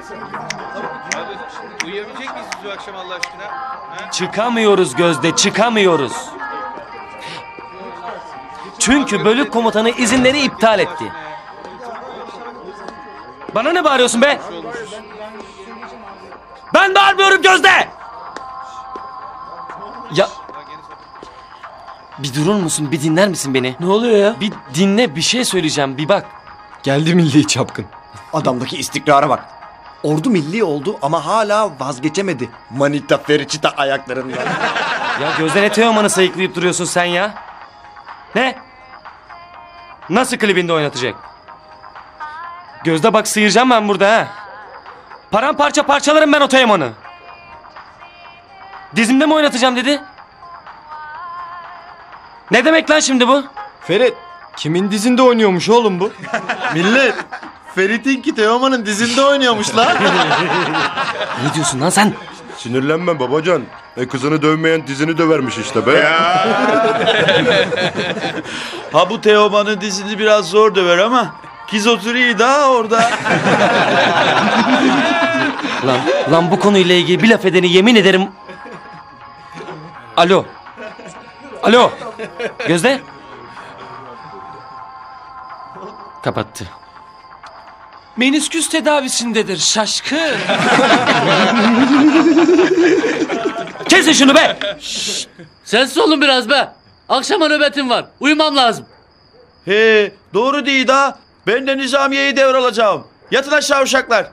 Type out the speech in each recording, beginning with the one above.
Uyuyabilecek miyiz bu akşam Allah aşkına? Ha? Çıkamıyoruz Gözde, çıkamıyoruz. Çünkü bölük komutanı izinleri iptal etti. Bana ne bağırıyorsun be? Ben bağırmıyorum Gözde! Ya... Bir durur musun? Bir dinler misin beni? Ne oluyor ya? Bir dinle, bir şey söyleyeceğim, bir bak. Geldi milli çapkın. Adamdaki istikrara bak. Ordu milli oldu ama hala vazgeçemedi. Manita Feriçita ayaklarından. Ya Gözde, ne Teoman'ı sayıklayıp duruyorsun sen ya? Ne? Nasıl klibinde oynatacak? Gözde bak, sıyıracağım ben burada ha. Paramparça parçalarım ben o Teoman'ı. Dizimde mi oynatacağım dedi? Ne demek lan şimdi bu? Ferit, kimin dizinde oynuyormuş oğlum bu? Millet, Ferit'inki Teoman'ın dizinde oynuyormuş lan. Ne diyorsun lan sen? Sinirlenme babacan. Kızını dövmeyen dizini dövermiş işte be. Ha, bu Teoman'ın dizini biraz zor döver ama kız oturuyor da orada. Lan bu konuyla ilgili bir laf edeni yemin ederim... Alo. Alo. Gözde. Kapattı. Menisküs tedavisindedir şaşkın. Kesin şunu be. Sensiz olun biraz be. Akşama nöbetim var. Uyumam lazım. He, doğru değil da. Ben de Nizamiye'yi devralacağım. Yatın aşağı uşaklar.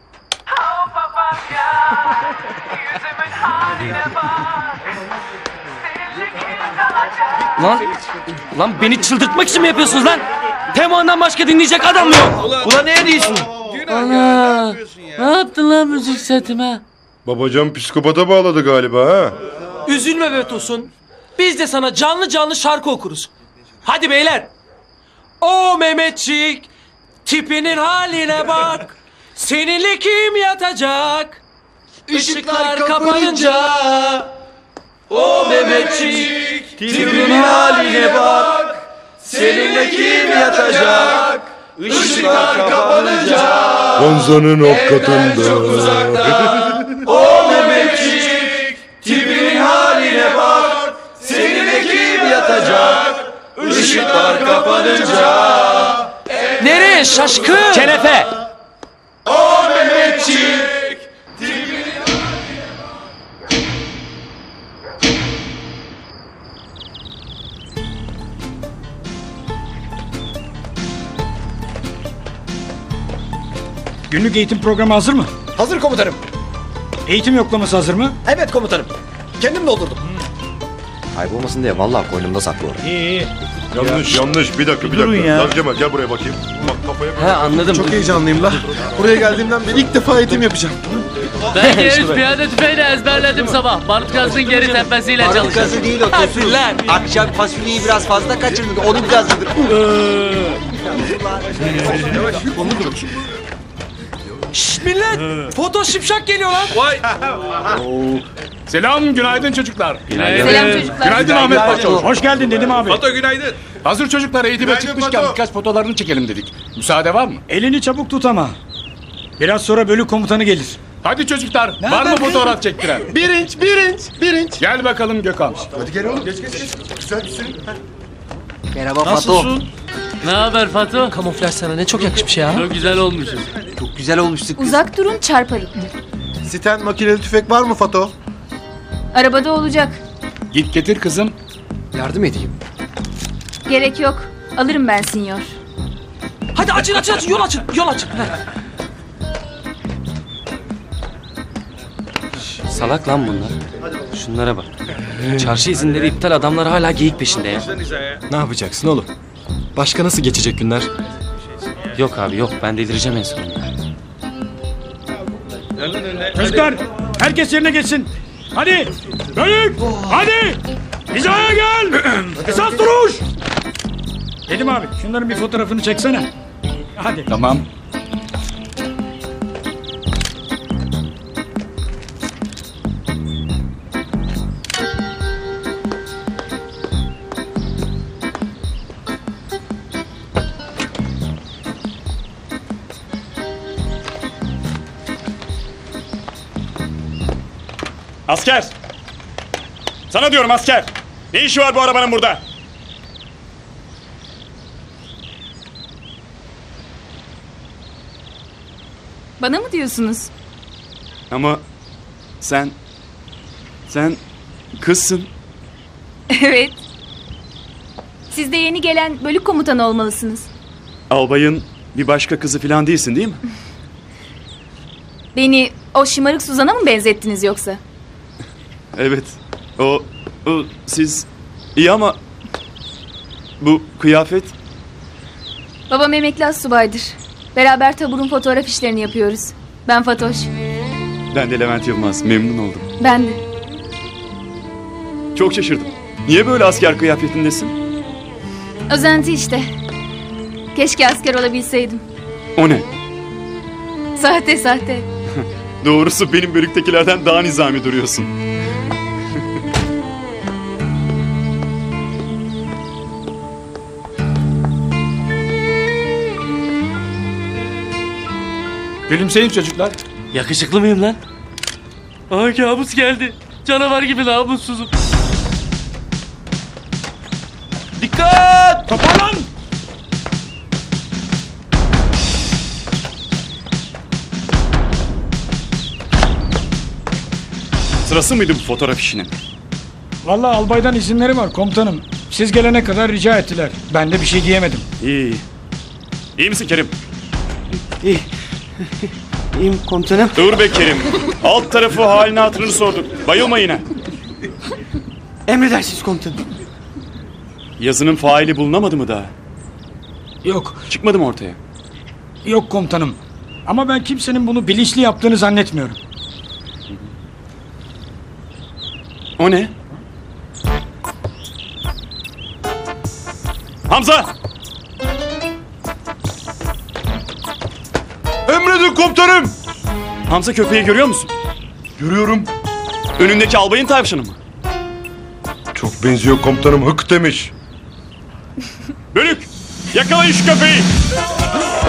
Lan beni çıldırtmak için mi yapıyorsunuz lan? Teoman'dan başka dinleyecek adam mı yok? Ulan ne diyorsun? Ana. Ne yaptın lan müzik setime? Babacan psikopata bağladı galiba ha. Üzülme be Tosun. Biz de sana canlı canlı şarkı okuruz. Hadi beyler. O Mehmetçik, tipinin haline bak. Seninle kim yatacak? Işıklar kapanınca. O Mehmetçik, Tipinin haline bak. Seninle kim yatacak? Işıklar kapanınca. Gonza'nın ok katında. O Mehmetçik, tipinin haline bak. Seninle kim yatacak? Işıklar kapanınca. nereye şaşkın? Kenefe. O Mehmetçik. Günlük eğitim programı hazır mı? Hazır komutanım. Eğitim yoklaması hazır mı? Evet komutanım. Kendim doldurdum. Kaybolmasın diye vallahi koynumda saklıyorum. İyi. Yanlış. Bir dakika. ya. Lan Cemal gel buraya bakayım. Bak kafaya bak. Ha, anladım. Çok heyecanlıyım la. Buraya geldiğimden beri ilk defa eğitim yapacağım. Ben G3 piyade tüfeğini ezberledim sabah. Barut gazın geri tepesiyle çalışacağım. Gazı değil o Tosun. Akşam fasulyeyi biraz fazla kaçırdın. Onu biraz yedir. Şşt millet. Foto şipşak geliyor lan. Selam, günaydın çocuklar. Selam çocuklar. Günaydın Ahmet Başçavuş. Hoş geldin dedim abi. Fato günaydın. Hazır çocuklar eğitime çıkmışken birkaç fotolarını çekelim dedik. Müsaade var mı? Elini çabuk tut ama. Biraz sonra bölük komutanı gelir. Hadi çocuklar, var mı fotoğraf çektiren? Bir inç. Gel bakalım Gökhan. Hadi gel oğlum geç. Güzel bir sürü. Merhaba Fato. Ne haber Fatu? Kamuflaj sana ne çok yakışmış ya. Çok güzel olmuşsun. Çok güzel olmuştuk. Uzak durun çarparım. Siten makineli tüfek var mı Fato? Arabada olacak. Git getir kızım. Yardım edeyim. Gerek yok. Alırım ben sinyor. Hadi açın yol açın. Salak lan bunlar. Şunlara bak. Çarşı izinleri iptal, adamlar hala geyik peşinde ya. Ne yapacaksın oğlum? Başka nasıl geçecek günler? Yok abi yok, ben delireceğim en sonunda. Çocuklar, herkes yerine geçsin. Hadi, bölük, hadi. Hizaya gel. Esas duruş. Dedim abi, şunların bir fotoğrafını çeksene. Hadi. Tamam. Asker! Sana diyorum asker! Ne işi var bu arabanın burada? Bana mı diyorsunuz? Ama sen kızsın. Evet. Siz de yeni gelen bölük komutanı olmalısınız. Albayın bir başka kızı falan değilsin değil mi? Beni o şımarık Suzan'a mı benzettiniz yoksa? Evet. O siz iyi ama bu kıyafet Babam emekli astsubaydır. Beraber taburun fotoğraf işlerini yapıyoruz. Ben Fatoş. ben de Levent Yılmaz. Memnun oldum. Ben de. Çok şaşırdım. Niye böyle asker kıyafetindesin? Özenti işte. Keşke asker olabilseydim. O ne? Sahte. Doğrusu benim bölüktekilerden daha nizami duruyorsun. Gülümseyin çocuklar. Yakışıklı mıyım lan? Aa kabus geldi. Canavar gibi namussuzum. Dikkat! Toparlan! Sırası mıydı bu fotoğraf işinin? Vallahi albaydan izinleri var komutanım. Siz gelene kadar rica ettiler. Ben de bir şey diyemedim. İyi. İyi misin Kerim? İyi. İyiyim komutanım. Dur be Kerim. Alt tarafı halini hatırını sorduk. Bayılma yine. Emredersiniz komutanım. Yazının faili bulunamadı mı daha? Yok, Çıkmadı mı ortaya? yok komutanım. Ama ben kimsenin bunu bilinçli yaptığını zannetmiyorum. O ne? Hamza! Emredin komutanım. Hamza köpeği görüyor musun? Görüyorum. Önündeki albayın tavşanı mı? Çok benziyor komutanım, hık demiş. Bölük! Yakalayın şu köpeği!